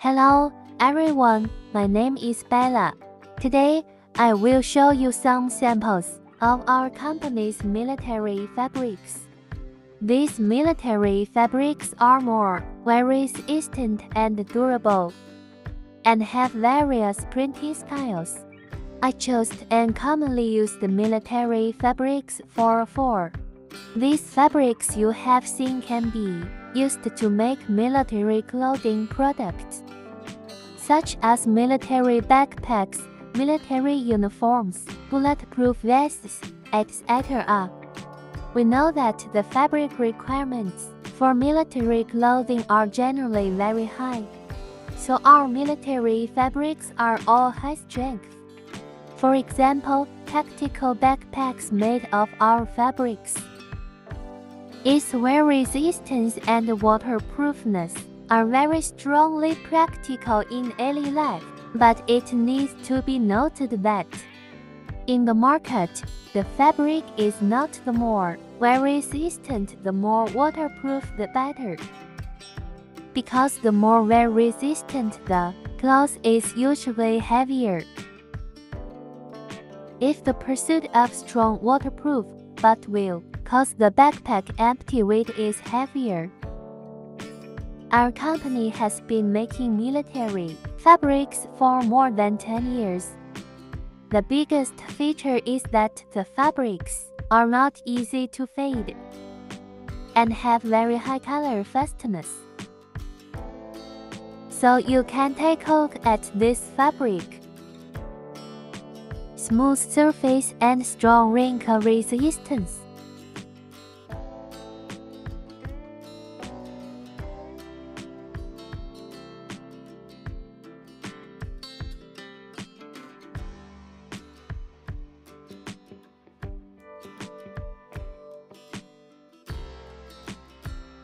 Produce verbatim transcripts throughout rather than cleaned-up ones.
Hello, everyone. My name is Bella. Today, I will show you some samples of our company's military fabrics. These military fabrics are more very resistant and durable, and have various printing styles. I chose and commonly used military fabrics for four. These fabrics you have seen can be used to make military clothing products, such as military backpacks, military uniforms, bulletproof vests, et cetera. We know that the fabric requirements for military clothing are generally very high, so our military fabrics are all high strength. For example, tactical backpacks made of our fabrics. Its wear resistance and waterproofness are very strongly practical in daily life, but it needs to be noted that in the market, the fabric is not the more wear resistant, the more waterproof the better. Because the more wear resistant the cloth is usually heavier. If the pursuit of strong waterproof but will cause the backpack empty weight is heavier. Our company has been making military fabrics for more than ten years. The biggest feature is that the fabrics are not easy to fade and have very high color fastness. So you can take a look at this fabric. Smooth surface and strong wrinkle resistance.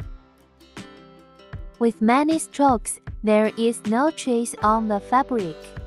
With many strokes, there is no trace on the fabric.